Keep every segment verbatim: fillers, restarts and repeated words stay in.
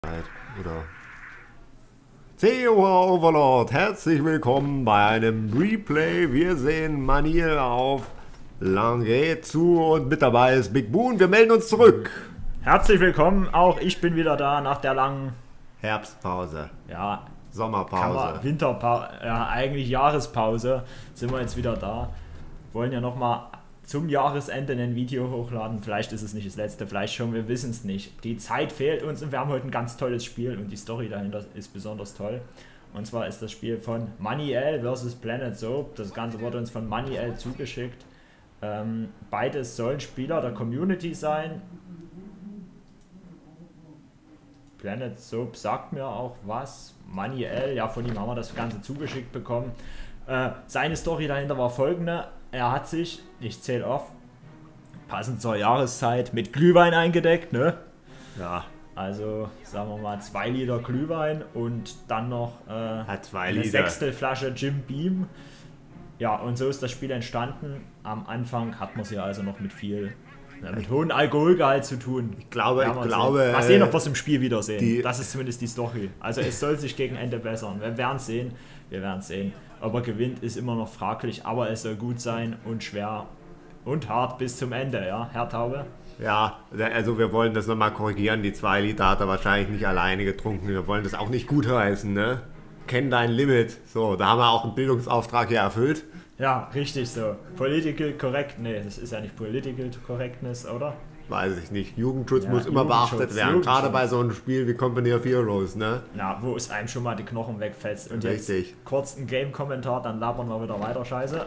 Oder C O H Overlord, herzlich willkommen bei einem Replay. Wir sehen Manil auf Langret zu und mit dabei ist Big Boon. Wir melden uns zurück. Herzlich willkommen, auch ich bin wieder da nach der langen Herbstpause, ja, Sommerpause, Winterpause, ja, eigentlich Jahrespause sind wir jetzt wieder da. Wollen ja nochmal zum Jahresende ein Video hochladen. Vielleicht ist es nicht das letzte, vielleicht schon, wir wissen es nicht. Die Zeit fehlt uns und wir haben heute ein ganz tolles Spiel und die Story dahinter ist besonders toll. Und zwar ist das Spiel von Maniel versus Planet Soap. Das Ganze wurde uns von Maniel zugeschickt. Ähm, beides sollen Spieler der Community sein. Planet Soap sagt mir auch was. Maniel, ja, von ihm haben wir das Ganze zugeschickt bekommen. Äh, seine Story dahinter war folgende. Er hat sich, ich zähle auf, passend zur Jahreszeit mit Glühwein eingedeckt, ne? Ja, also sagen wir mal zwei Liter Glühwein und dann noch äh, Hat zwei eine Liter. Sechstelflasche Jim Beam. Ja, und so ist das Spiel entstanden. Am Anfang hat man es ja also noch mit viel, ja, mit hohem Alkoholgehalt zu tun. Ich glaube, Ja, ich mal glaube, sehen. Mal sehen, ob wir es im Spiel wiedersehen. die- Das ist zumindest die Story. Also es soll sich gegen Ende bessern. Wir werden es sehen. Wir werden es sehen. Ob er gewinnt, ist immer noch fraglich, aber es soll gut sein und schwer und hart bis zum Ende, ja, Herr Taube? Ja, also wir wollen das nochmal korrigieren. Die zwei Liter hat er wahrscheinlich nicht alleine getrunken. Wir wollen das auch nicht gutheißen, ne? Kenn dein Limit. So, da haben wir auch einen Bildungsauftrag hier erfüllt. Ja, richtig so. Political correct, nee, das ist ja nicht Political Correctness, oder? Weiß ich nicht. Jugendschutz Ja, muss immer Jugendschutz, beachtet werden. Jugendschutz. Gerade bei so einem Spiel wie Company of Heroes, ne? Na, wo es einem schon mal die Knochen wegfetzt. Und Richtig. jetzt kurz ein Game-Kommentar, dann labern wir wieder weiter, scheiße.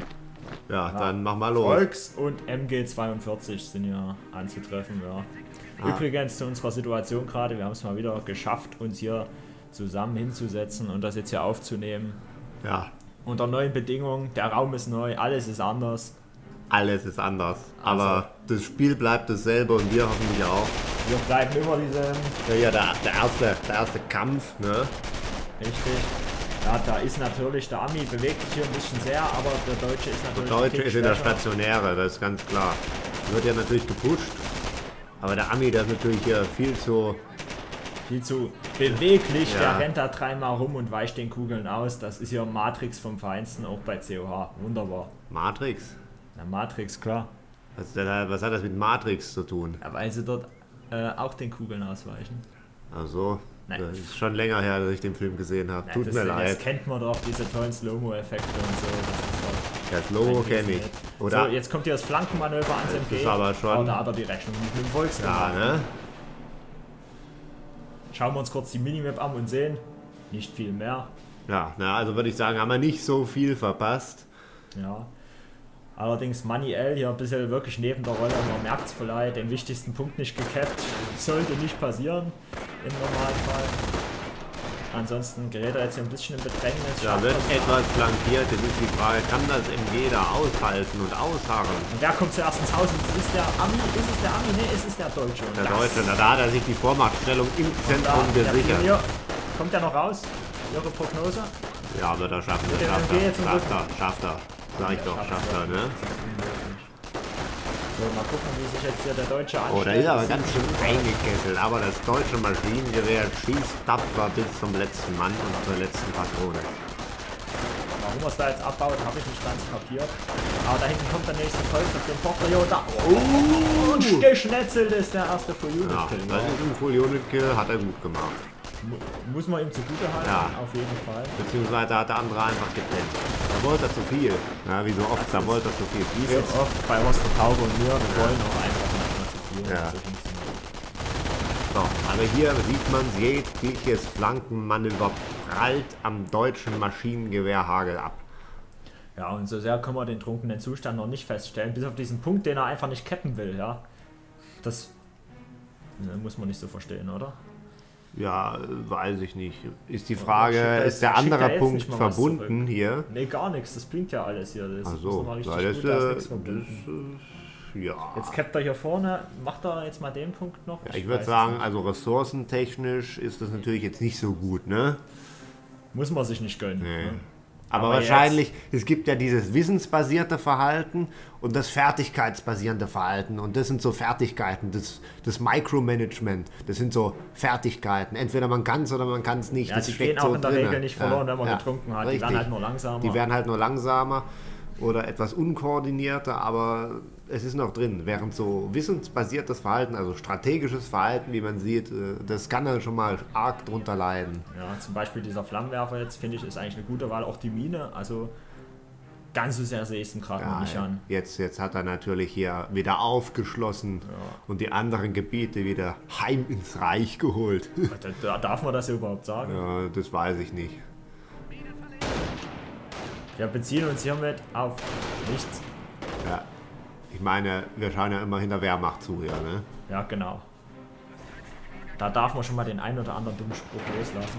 Ja, dann mach mal los. Volks und M G zweiundvierzig sind hier anzutreffen, ja. Ah. Übrigens zu unserer Situation gerade, wir haben es mal wieder geschafft, uns hier zusammen hinzusetzen und das jetzt hier aufzunehmen. Ja, Unter neuen Bedingungen, der Raum ist neu, alles ist anders. alles ist anders. Aber Also- das Spiel bleibt dasselbe und wir hoffentlich auch. Wir bleiben immer diesem, Ja, ja der, der, erste, der erste Kampf, ne? richtig. Ja, da ist natürlich, der Ami bewegt sich hier ein bisschen sehr, aber der Deutsche ist Der natürlich Deutsche ein Tick ist in der schwächer. Stationäre, das ist ganz klar. Wird ja natürlich gepusht. Aber der Ami, der ist natürlich hier viel zu... Viel zu beweglich, Ja. der rennt da dreimal rum und weicht den Kugeln aus. Das ist ja Matrix vom Feinsten, auch bei C O H. Wunderbar. Matrix? Na, Matrix, klar. Was, ist denn- was hat das mit Matrix zu tun? Ja, weil sie dort äh, auch den Kugeln ausweichen. Also, Nein. das ist schon länger her, dass ich den Film gesehen habe. Nein, Tut das, mir das leid. kennt man doch, diese tollen Slow-Mo-Effekte und so. Das ist Das Logo doch ein kenne ich. Riesenhit. Oder? So, jetzt kommt hier das Flankenmanöver ans M G. ist aber schon- Oh, da hat er die Rechnung nicht mit dem Volks Ja, gemacht. ne? Schauen wir uns kurz die Minimap an und sehen. Nicht viel mehr. Ja, na, also würde ich sagen, haben wir nicht so viel verpasst. Ja. Allerdings Maniel hier ein bisschen wirklich neben der Rolle. Man merkt es vielleicht, den wichtigsten Punkt nicht gecapped. Sollte nicht passieren im Normalfall. Ansonsten gerät er jetzt hier ein bisschen in Bedrängnis. Da schafft wird das. etwas flankiert. Jetzt ist die Frage, kann das M G da aushalten und ausharren? Und wer kommt zuerst ins Haus? Und es ist der Ami, ist es der Ami? Ne, es ist der Deutsche. Und Der das- Deutsche, na, da hat er sich die Vormachtstellung im da, Zentrum der gesichert. Pionier. Kommt der noch raus? Ihre Prognose? Ja, wird er schaffen, Mit das dem schafft M G er. jetzt im Schafft Rücken. er, schafft er. Sag ich doch, schafft er, ne? So, mal gucken, wie sich jetzt hier der Deutsche anstellt. Oh, da ist aber ganz schön eingekesselt. Aber das deutsche Maschinengewehr schießt tapfer bis zum letzten Mann und zur letzten Patrone. Warum er es da jetzt abbaut, habe ich nicht ganz kapiert. Aber da hinten kommt der nächste Volk auf den Tochter. Jo, da. Oh, und geschnetzelt ist der erste Ja, Full-Unit-Kill. das ist ein Full-Unit-Kill, hat er gut gemacht. Mu- Muss man ihm zugute halten, Ja. auf jeden Fall. Beziehungsweise hat der andere einfach gepennt. Da wollte er zu viel. Ja, wie so oft, da wollte er zu viel. Wie so oft bei Roster Taube und mir, wir wollen auch einfach manchmal zu viel. Ja. So funktioniert. So, aber hier sieht man jegliches Flankenmanöver prallt am deutschen Maschinengewehrhagel ab. Ja, und so sehr können wir den trunkenen Zustand noch nicht feststellen, bis auf diesen Punkt, den er einfach nicht cappen will, ja. Das ne, muss man nicht so verstehen, oder? Ja, weiß ich nicht. Ist die Frage, schickt er jetzt- ist der schickt er andere jetzt Punkt nicht mal was verbunden zurück? hier? Nee, gar nichts, das blinkt ja alles hier. Das Ach ist so, nochmal richtig ja, das, gut, da ist äh, nichts verbunden. das, äh, ja. Jetzt cappt er hier vorne, macht er jetzt mal den Punkt noch? Ja, ich weiß würde es sagen, nicht. also ressourcentechnisch ist das natürlich jetzt nicht so gut, ne? Muss man sich nicht gönnen. Nee. Ne? Aber, Aber wahrscheinlich, es gibt ja dieses wissensbasierte Verhalten und das fertigkeitsbasierende Verhalten. Und das sind so Fertigkeiten, das, das Micromanagement, das sind so Fertigkeiten. Entweder man kann es oder man kann es nicht. Ja, das die steckt gehen auch so in der drinne. Regel nicht verloren, ja, wenn man ja, getrunken hat. richtig. Die werden halt nur langsamer. Die werden halt nur langsamer oder etwas unkoordinierter, aber es ist noch drin. Während so wissensbasiertes Verhalten, also strategisches Verhalten, wie man sieht, das kann dann schon mal arg drunter leiden. Ja, zum Beispiel dieser Flammenwerfer jetzt, finde ich, ist eigentlich eine gute Wahl. Auch die Mine, also ganz so sehr sehe ich es ihm gerade noch Ja, nicht an. jetzt, jetzt hat er natürlich hier wieder aufgeschlossen Ja. und die anderen Gebiete wieder heim ins Reich geholt. Da, da darf man das ja überhaupt sagen. Ja, das weiß ich nicht. Wir beziehen uns hiermit auf nichts. Ja. Ich meine, wir schauen ja immer hinter Wehrmacht zu hier, ne? Ja, genau. Da darf man schon mal den einen oder anderen dummen Spruch loslassen.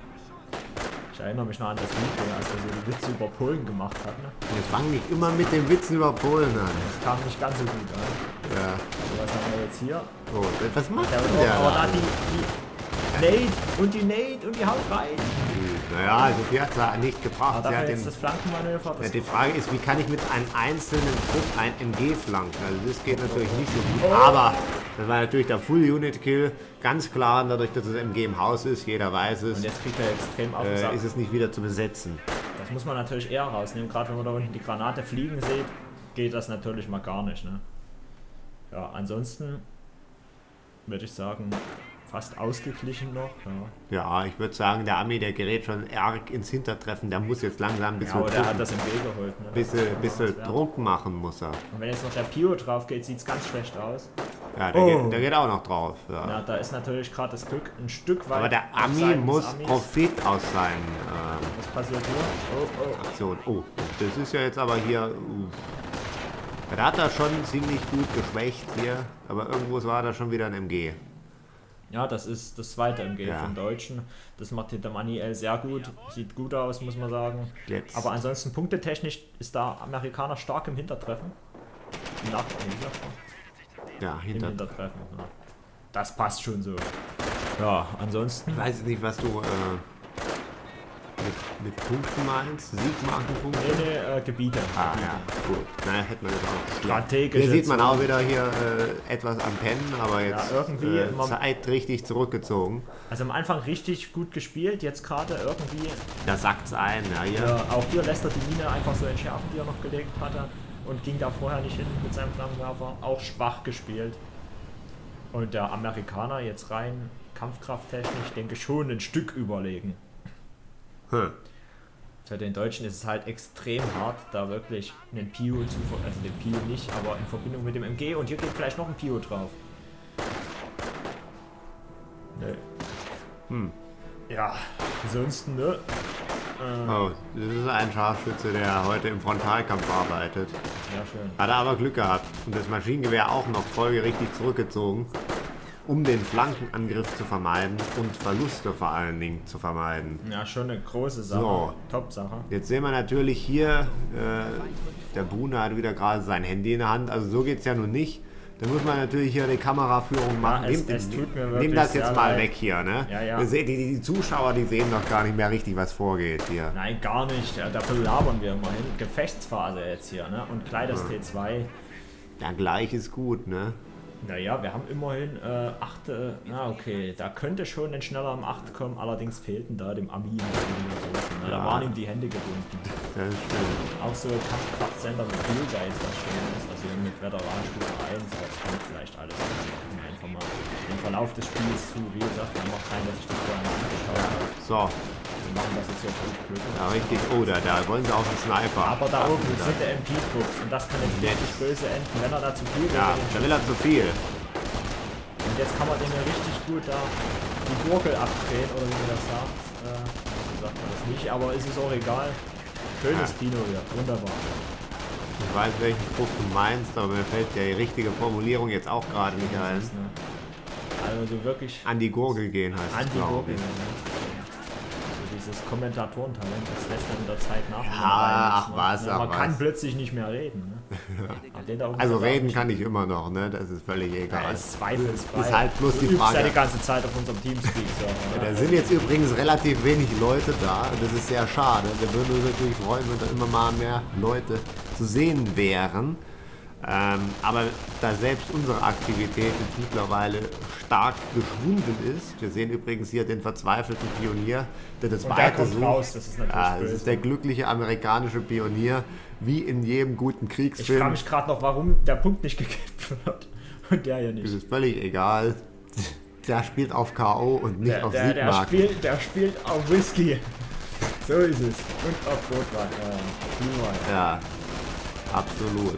Ich erinnere mich noch an das Video, als er so die Witze über Polen gemacht hat. Ne? Jetzt fangen nicht immer mit den Witzen über Polen an. Das kam nicht ganz so gut an. Ja. So, was haben wir jetzt hier? Oh, was macht Ja, denn der? aber da? da die, die Nate und die Nate und die haut rein. Naja, also die hat es nicht gebracht. Aber Sie dafür hat jetzt den, das Flankenmanöver. ja, Das die Frage ist, wie kann ich mit einem einzelnen Trupp ein M G flanken? Also das geht natürlich nicht so gut. Oh. Aber das war natürlich der Full-Unit-Kill. Ganz klar, dadurch, dass das M G im Haus ist, jeder weiß es, und jetzt kriegt er extrem auf den äh, Sack. ist es nicht wieder zu besetzen. Das muss man natürlich eher rausnehmen. Gerade wenn man da unten die Granate fliegen sieht, geht das natürlich mal gar nicht. Ne? Ja, ansonsten würde ich sagen, fast ausgeglichen noch. Ja, Ja, ich würde sagen, der Ami, der gerät schon arg ins Hintertreffen. Der muss jetzt langsam ein bisschen, ja, aber der Druck, hat das im Weg geholt. Ne? bisschen, bisschen Ja. Druck machen, muss er. Und wenn jetzt noch der Pio drauf geht, sieht es ganz schlecht aus. Ja, der, Oh. geht, der geht auch noch drauf. Ja. Ja, da ist natürlich gerade das Glück ein Stück weit. Aber der auf Ami Seiten des muss Amis. Profit aus seinen ähm, Was passiert hier? Oh, oh. Aktionen. Oh, das ist ja jetzt aber hier. Uh, da hat er schon ziemlich gut geschwächt hier, aber irgendwo war da schon wieder ein M G. Ja, das ist das zweite M G Ja. vom Deutschen. Das macht der Maniel sehr gut. Sieht gut aus, muss man sagen. Jetzt. Aber ansonsten punktetechnisch ist der Amerikaner stark im Hintertreffen. Im Nach nee, wie sagt man? Ja, Im hinter. Hintertreffen. Ja. Das passt schon so. Ja, ansonsten. Ich weiß nicht, was du äh, mit, mit Punkten meinst. Siegmarkenpunkte? Nee, nee, äh, Gebiete. Ah ja, gut. Na, hätte man das auch. Strategisch. Hier sieht man auch wieder hier äh, etwas am Pennen, aber jetzt Ja, irgendwie äh, immer- Zeit richtig zurückgezogen. Also am Anfang richtig gut gespielt, jetzt gerade irgendwie. Da sackt's ein, ja hier. Ja, auch hier lässt er die Mine einfach so entschärfen, die er noch gelegt hatte. Und ging da vorher nicht hin mit seinem Flammenwerfer. Auch schwach gespielt. Und der Amerikaner jetzt rein kampfkrafttechnisch, denke ich, schon ein Stück überlegen. Hm. Für den Deutschen ist es halt extrem hart, da wirklich einen Pio zu, ver- also den Pio nicht, aber in Verbindung mit dem M G. Und hier geht vielleicht noch ein Pio drauf. Nö. Hm. Ja, ansonsten, ne? Äh, Oh, das ist ein Scharfschütze, der heute im Frontalkampf arbeitet. ja, schön. Hat er aber Glück gehabt und das Maschinengewehr auch noch folgerichtig zurückgezogen, um den Flankenangriff zu vermeiden und Verluste vor allen Dingen zu vermeiden. Ja, schon eine große Sache. So. Top-Sache. Jetzt sehen wir natürlich hier, äh, der Brune hat wieder gerade sein Handy in der Hand, also so geht es ja nun nicht. Da muss man natürlich hier die Kameraführung machen. es- Nimm, es tut mir nimm wirklich das jetzt sehr mal leid. weg hier, ne? Ja, ja. Wir sehen- Die, die Zuschauer, die sehen doch gar nicht mehr richtig, was vorgeht hier. Nein, gar nicht. Ja, dafür labern wir immerhin. Gefechtsphase jetzt hier, ne? Und gleich das T zwei. Ja, gleich ist gut, ne? Naja, wir haben immerhin äh, acht. Äh, na, okay. Da könnte schon ein schneller am acht kommen. Allerdings fehlten da dem Ami. Ne? Da Ja. waren ihm die Hände gebunden. Das stimmt. Auch so Kampfkraftsender mit Blueguy ist das schön ist. Also mit Veteranstufe eins. Das kommt vielleicht alles. Einfach mal den Verlauf des Spiels zu. Wie gesagt, wir haben noch keinen, dass ich das vorher mal angeschaut habe. So, Wir machen das jetzt hier auf Glück. ja, richtig. Oh, da, da wollen sie auch einen Sniper. Aber da oben Da- sind der M P-Trupps und das kann jetzt richtig böse enden, wenn er da zu viel Ja, will. da will er zu viel. Und jetzt kann man den ja richtig gut da die Gurgel abdrehen, oder wie man das sagt. Äh, so sagt man das nicht, aber es ist auch egal. Schönes Ja. Kino hier, wunderbar. Ich weiß, welchen Spruch du meinst, aber mir fällt die richtige Formulierung jetzt auch gerade nicht Das ein. ist, ne, also so wirklich An die Gurgel gehen heißt an es, die glaube Gurgel. ich. Ne? So dieses Kommentatorentalent, das lässt dann mit der Zeit nach. Ja, ach ne? was, ja, ach Man was. kann plötzlich nicht mehr reden. Ne? Hat den da oben Also gesagt, reden nicht- kann ich immer noch, ne? Das ist völlig Ja, egal. ist zweifelsfrei. Ist halt bloß Du die übst Frage. ja die ganze Zeit auf unserem Teamspeak-Server. Da ne? sind jetzt übrigens relativ wenig Leute da. Das ist sehr schade. Wir würden uns natürlich freuen, wenn da immer mal mehr Leute zu sehen wären. Ähm, aber da selbst unsere Aktivität jetzt mittlerweile stark geschwunden ist. Wir sehen übrigens hier den verzweifelten Pionier, der das Und der Weite kommt sucht. raus, das ist natürlich Ja, das böse. ist der glückliche amerikanische Pionier, wie in jedem guten Ich frage Kriegsfilm. mich gerade noch, warum der Punkt nicht gekippt wird. Und der hier Das nicht. ist völlig egal. Der spielt auf K O und nicht Der, auf der, der, Siegmarken. spielt, der spielt auf Whisky. So ist es. Und auf Rotwein. Äh, Glühwein. Ja, absolut.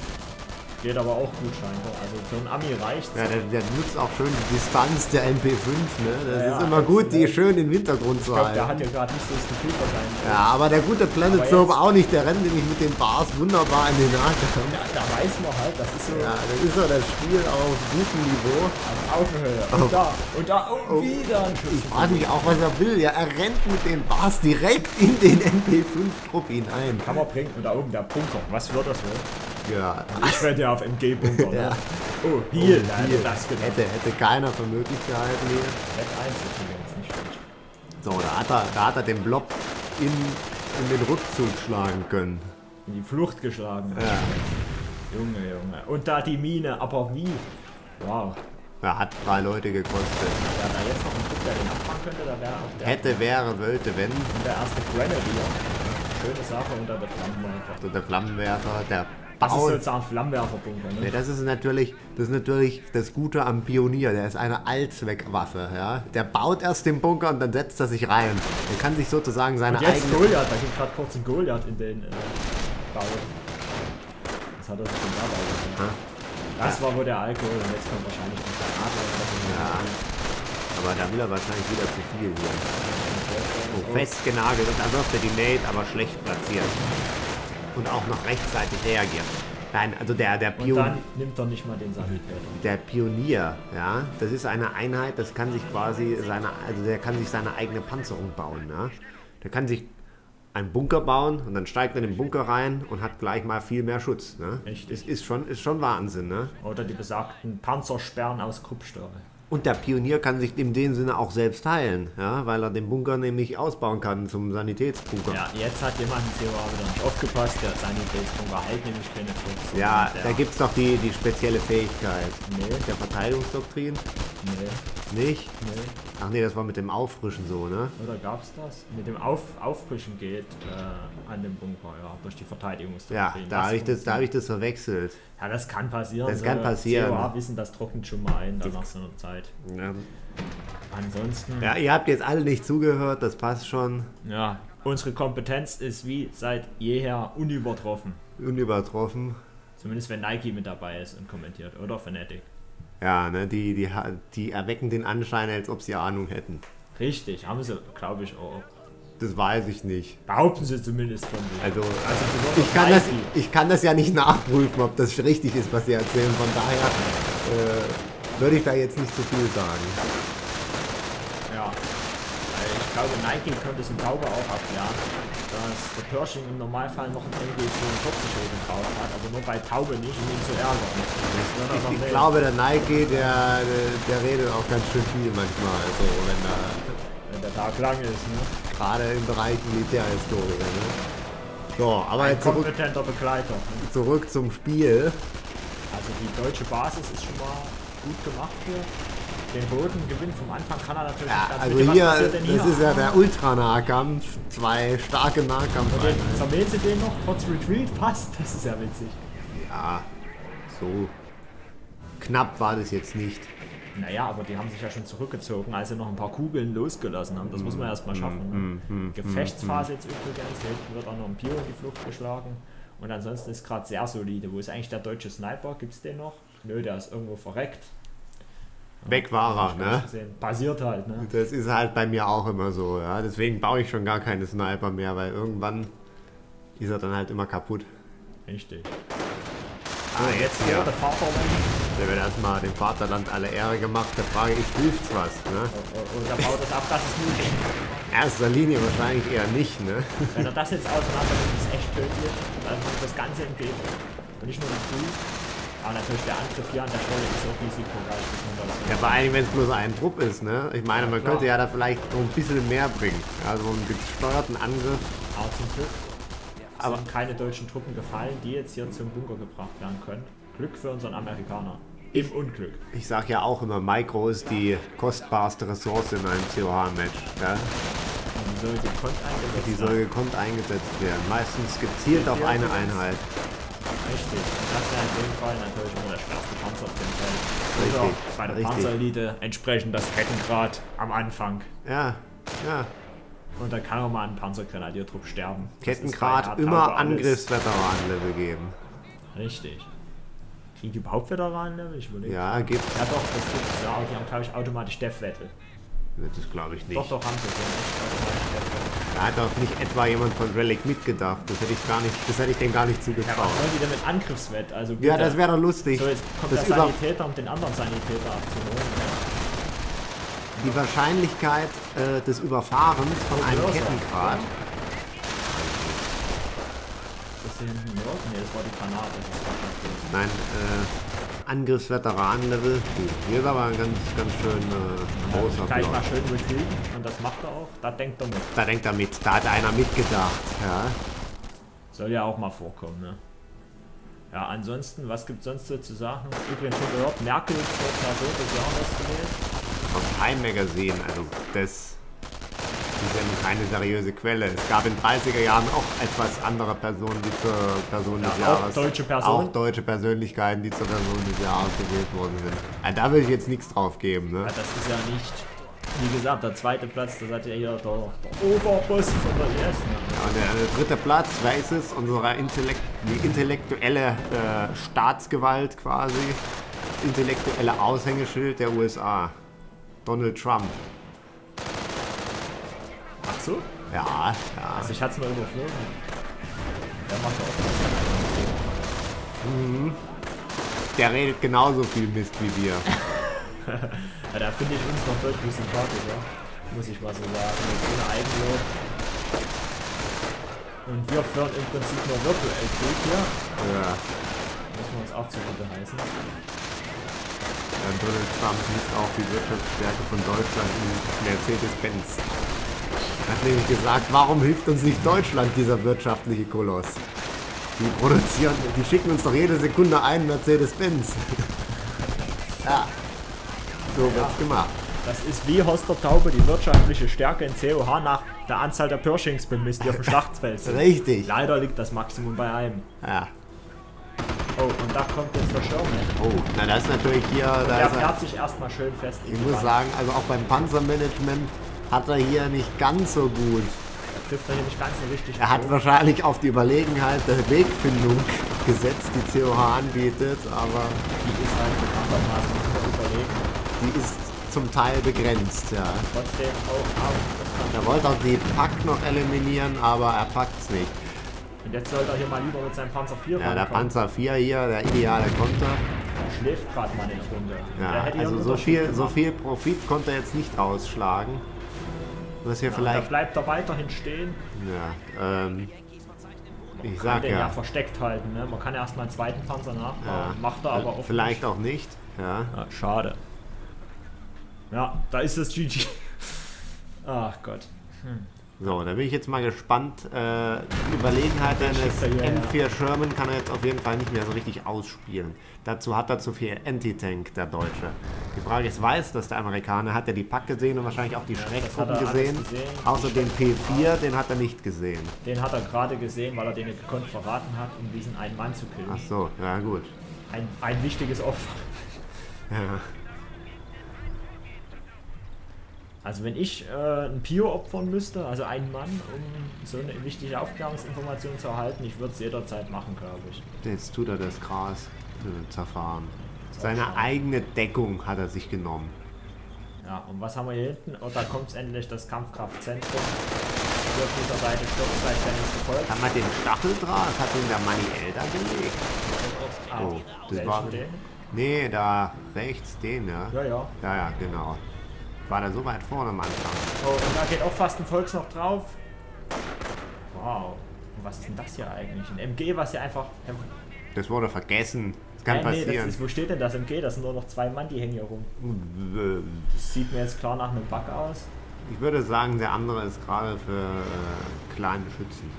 Geht aber auch gut scheinbar. Also für einen Ami reicht's. Ja, der, der nutzt auch schön die Distanz der M P fünf, ne? Das Ja, ist ja, immer gut, die absolut. schön im Hintergrund zu Ich glaube, der halten. hat ja gerade nicht so das Gefühl wahrscheinlich. Ja, aber der gute Planet Aber Soap jetzt- auch nicht, der rennt nämlich mit den Bars wunderbar in den Nahkampf. Da, da weiß man halt, das ist so Ja, das ist ja das Spiel auf gutem Niveau. auf Augenhöhe. Und da, und da, und Oh. wieder ein Schuss. Ich frage mich auch, was er will. Ja, er rennt mit den Bars direkt in den M P fünf Trupp hinein. Kann man bringen. Und da oben der Bunker. Was wird das wohl? Ja, Ich werde ja auf M G-Bunker. Ja. Ne? Oh, Heal. Oh, Da hätte hier. das gedacht. hätte, hätte keiner für möglich gehalten hier. Red eins ist übrigens nicht schlecht. So, da hat er, da hat er den Blob in, in den Rückzug schlagen können. In die Flucht geschlagen. Ja. Junge, Junge. Und da die Mine. Aber wie? Wow. Er hat drei Leute gekostet. Ja, da jetzt noch ein Typ, der den abfangen könnte, da wäre auch der, Hätte, wäre, wollte, wenn. der erste Grenadier. Schöne Sache unter der Flammenwerfer. So der Flammenwerfer, der Das ist Bau. sozusagen Flammenwerferbunker, Nee, ne? das ist natürlich, das ist natürlich das Gute am Pionier. Der ist eine Allzweckwaffe. Ja? Der baut erst den Bunker und dann setzt er sich rein. Er kann sich sozusagen seine Und jetzt eigene. Goliath, da geht gerade kurz ein Goliath in den äh, Bau. Was hat er sich denn dabei gemacht? Das war wohl der Alkohol und jetzt kommt wahrscheinlich die Granate oder so. Ja, aber da will er wahrscheinlich wieder zu viel hier. Oh, festgenagelt und da wirft er die Mate, aber schlecht platziert. Und auch noch rechtzeitig reagiert. Nein, also der, der, Und Pion dann nimmt er nicht mal den Sanitäter. der Pionier, ja, das ist eine Einheit, das kann sich quasi seine, also der kann sich seine eigene Panzerung bauen. Ja? Der kann sich einen Bunker bauen und dann steigt er in den Bunker rein und hat gleich mal viel mehr Schutz. Ne? Richtig. Das ist schon, ist schon Wahnsinn. Ne? Oder die besagten Panzersperren aus Kruppstahl. Und der Pionier kann sich in dem Sinne auch selbst heilen, ja? Weil er den Bunker nämlich ausbauen kann zum Sanitätsbunker. Ja, jetzt hat jemand im C O A wieder nicht aufgepasst, der Sanitätsbunker hält nämlich keine Schutz. Ja, der, da gibt es doch die, die spezielle Fähigkeit. Nee, Der Verteidigungsdoktrin? nee, Nicht? nee. Ach nee, das war mit dem Auffrischen so, ne? Oder gab's das? Mit dem Auf Auffrischen geht äh, an dem Bunker, ja, durch die Ja, Verteidigungsdoktrin. da habe ich, das- da hab ich das verwechselt. Ja, das kann passieren. Das kann passieren. C O A wissen, das trocknet schon mal ein, dann nach so einer Zeit. Ja. Ansonsten, ja, ihr habt jetzt alle nicht zugehört, das passt schon. ja, unsere Kompetenz ist wie seit jeher unübertroffen. Unübertroffen. Zumindest wenn Nike mit dabei ist und kommentiert. Oder Fnatic. Ja, ne, die, die, ha- die erwecken den Anschein, als ob sie Ahnung hätten. Richtig, haben sie, glaube ich, auch. Das weiß ich nicht. Behaupten sie zumindest von sich. Also, Also, ich kann, das, Nike. ich kann das ja nicht nachprüfen, ob das richtig ist, was sie erzählen. Von daher äh, würde ich da jetzt nicht zu viel sagen. Ja. Weil ich glaube, Nike könnte es im Taube auch abklären, dass der Pershing im Normalfall noch ein M G zweiundvierzig oben drauf hat, aber nur bei Taube nicht, um ihn zu ärgern. Das wird aber Ich, ich nicht. glaube, der Nike, der, der, der redet auch ganz schön viel manchmal, also wenn da Wenn der Tag lang ist, ne? gerade im Bereich Militärhistorie. Ne? So, aber Ein jetzt zurück, kompetenter Begleiter. Ne? zurück zum Spiel. Also die deutsche Basis ist schon mal gut gemacht hier. Den Bodengewinn vom Anfang kann er natürlich Ja, nicht ganz also mit. Was hier, passiert denn das ist ja der Ultranahkampf, zwei starke Nahkampfeinheiten. Zermählt sie den noch? Kurz Retreat? Passt. Das ist ja witzig. Ja, so knapp war das jetzt nicht. Naja, aber die haben sich ja schon zurückgezogen, als sie noch ein paar Kugeln losgelassen haben. Das muss man erst mal schaffen. Ne? Gefechtsphase jetzt übrigens. Hier hinten wird auch noch ein Pio in die Flucht geschlagen. Und ansonsten ist gerade sehr solide. Wo ist eigentlich der deutsche Sniper? Gibt es den noch? Nö, der ist irgendwo verreckt. Weg war Hab er, ich gar ne? nicht gesehen. Passiert halt, ne? Das ist halt bei mir auch immer so, ja. Deswegen baue ich schon gar keine Sniper mehr, weil irgendwann ist er dann halt immer kaputt. Richtig. Ah, jetzt hier. Der Vaterland. Da wird erstmal dem Vaterland alle Ehre gemacht. Da frage ich, hilft's was, ne? Und er baut es ab, dass es möglich ist. erster Linie wahrscheinlich eher nicht, ne? Wenn er das jetzt auseinander nimmt, ist echt tödlich. Dann kommt das Ganze entgegen. Und nicht nur die Crew. Aber natürlich der Angriff hier an der Stelle ist auch risikoreich. Ja, vor allem, wenn es bloß ein Trupp ist, ne? Ich meine, man könnte ja da vielleicht noch ein bisschen mehr bringen. Also einen gesteuerten Angriff. Aber zum Glück aber sind keine deutschen Truppen gefallen, die jetzt hier zum Bunker gebracht werden können. Glück für unseren Amerikaner. Im Unglück. Ich sag ja auch immer, Micro ist die kostbarste Ressource in einem C O H-Match. Ja? Die soll gekonnt eingesetzt Die soll gekonnt eingesetzt werden. Meistens gezielt auf eine Einheit. Richtig. Das wäre in dem Fall natürlich immer der schwerste Panzer auf dem Feld. Richtig. Oder bei der Richtig. Panzerelite entsprechend das Kettengrad am Anfang. Ja, ja. Und dann kann auch mal ein Panzergrenadiertrupp sterben. Kettengrad immer Angriffsveteran-Level geben. Richtig. Kriegen die überhaupt Veteranen-Level? Ich überlege. Ja, gibt's. Ja doch, das gibt's. Ja, die haben glaube ich automatisch Death-Battle. Das glaube ich nicht. Doch, doch, haben sie. Die haben echt automatisch Death-Battle. Da hat doch nicht etwa jemand von Relic mitgedacht. Das hätte ich gar nicht, das hätte ich dem gar nicht Ja, zugetraut. was wollen die denn mit Angriffswett? Also Ja, das wäre doch lustig. So, jetzt kommt Das der über Sanitäter, um den anderen Sanitäter abzuholen. Ja. die Wahrscheinlichkeit äh, des Überfahrens von einem Mörser. Kettengrad. Das hier hinten los? Ne, das war die Granate. Das war schon böse. Nein, äh, Angriffsveteran-Level. Gut, hier ist aber ein ganz, ganz schön äh, großer Gleich mal Block. schön retreaten und das macht er auch. Da denkt er mit. Da denkt er mit, da hat einer mitgedacht. Ja. Soll ja auch mal vorkommen, ne? Ja, ansonsten, was gibt es sonst so zu sagen? Übrigens schon gehört, Merkel zur Person des Jahres gewählt. Von Time Magazine, also das ist ja nun keine seriöse Quelle. Es gab in den dreißiger Jahren auch etwas andere Personen, die zur Person des Ja, auch Jahres... deutsche Personen. Auch deutsche Persönlichkeiten, die zur Person des Jahres gewählt worden sind. Ja, da will ich jetzt nichts drauf geben, ne? Ja, das ist ja nicht, wie gesagt, der zweite Platz, das hat ja hier der, der Oberboss von der ersten. Ja, und der, der dritte Platz, wer ist es? Unsere Intellekt die intellektuelle äh, Staatsgewalt quasi. Das intellektuelle Aushängeschild der U S A. Donald Trump. Ach so? Ja, ja. Also ich hatte es nur überflogen. Der macht auch Mhm. Der redet genauso viel Mist wie wir. Ja, da finde ich uns noch deutlich sympathischer, muss ich mal so sagen. Ohne Eigenlob. Und wir führen im Prinzip nur virtuell Krieg hier. Ja. Müssen wir uns auch zugute heißen. Ja, Donald Trump misst auch die Wirtschaftsstärke von Deutschland in Mercedes-Benz. Er hat nämlich gesagt, warum hilft uns nicht Deutschland, dieser wirtschaftliche Koloss? Die produzieren, die schicken uns doch jede Sekunde einen Mercedes-Benz. Ja, so wird's gemacht. Das ist wie Horst der Taube die wirtschaftliche Stärke in C O H nach der Anzahl der Pershings bemisst, die auf dem Schlachtfeld sind. Richtig. Leider liegt das Maximum bei einem. Ja. Oh, und da kommt jetzt der Sherman. Oh, na das ist natürlich hier... Da Der ist er, fährt sich erstmal schön fest. in ich die muss Wand. sagen, also auch beim Panzermanagement hat er hier nicht ganz so gut. Er trifft er hier nicht ganz so richtig. Er hat zu. wahrscheinlich auf die Überlegenheit der Wegfindung gesetzt, die C O H anbietet, aber Die ist halt bekanntermaßen nicht überlegen. die ist zum Teil begrenzt, ja. Trotzdem auch auf. Das kann Er wollte auch die Pack noch eliminieren, aber er packt's nicht. Und jetzt sollte er hier mal lieber mit seinem Panzer vier Ja, der rankommen. Panzer vier hier, der ideale Konter. Der schläft gerade mal nicht runter. Der Ja, hätte hier also einen so Unterschied viel, so gemacht. viel Profit konnte er jetzt nicht rausschlagen. Was hier Da vielleicht... bleibt er weiterhin stehen. Ja, ähm... Ich Kann sag den ja ja. versteckt halten. Ne? Man kann ja erstmal einen zweiten Panzer nachbauen. ja. Macht er aber auch Vielleicht nicht. auch nicht, ja. Ah, schade. Ja, da ist das G G. Ach Gott. So, da bin ich jetzt mal gespannt. Äh, die Überlegenheit eines schickt er hier, M vier ja. Sherman kann er jetzt auf jeden Fall nicht mehr so richtig ausspielen. Dazu hat er zu viel Anti-Tank, der Deutsche. Die Frage ist, weiß das der Amerikaner? Hat er die Pack gesehen und wahrscheinlich auch die das Schrecktruppen hat er alles gesehen? gesehen. Außer den P vier, den hat er nicht gesehen. Den hat er gerade gesehen, weil er den gekonnt verraten hat, um diesen einen Mann zu killen. Ach so, ja gut. Ein, ein wichtiges Opfer. Ja. Also wenn ich äh, ein Pio opfern müsste, also einen Mann, um so eine wichtige Aufklärungsinformation zu erhalten, ich würde es jederzeit machen, glaube ich. Jetzt tut er das Gras äh, zerfahren. Seine eigene Deckung hat er sich genommen. Ja, und was haben wir hier hinten? Oh, da kommt endlich das Kampfkraftzentrum. Hier auf dieser Seite stürzt gleich der nächste Volk. Haben wir den Stacheldraht? Hat den der Manuel da gelegt? Oh, das Welchen war... den? Nee, da rechts den, ja. Ja, ja. Ja, ja, genau. War der so weit vorne am Anfang? Oh, und da geht auch fast ein Volks noch drauf. Wow. Und was ist denn das hier eigentlich? Ein M G, was hier einfach... Das wurde vergessen. Das kann Nein, nee, passieren. das ist, wo steht denn das M G? Das sind nur noch zwei Mann, die hängen hier rum. Das sieht mir jetzt klar nach einem Bug aus. Ich würde sagen, der andere ist gerade für äh, kleine Schützen.